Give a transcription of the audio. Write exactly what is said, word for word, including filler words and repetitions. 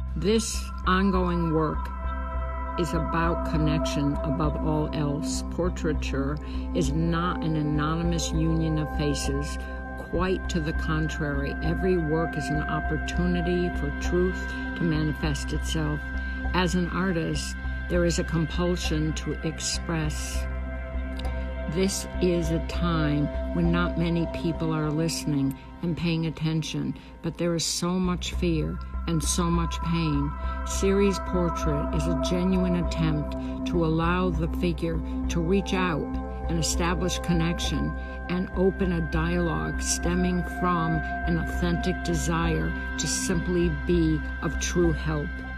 This ongoing work is about connection above all else. Portraiture is not an anonymous union of faces. Quite to the contrary, every work is an opportunity for truth to manifest itself. As an artist, there is a compulsion to express. This is a time when not many people are listening and paying attention, but there is so much fear and so much pain. Ceres' portrait is a genuine attempt to allow the figure to reach out and establish connection and open a dialogue stemming from an authentic desire to simply be of true help.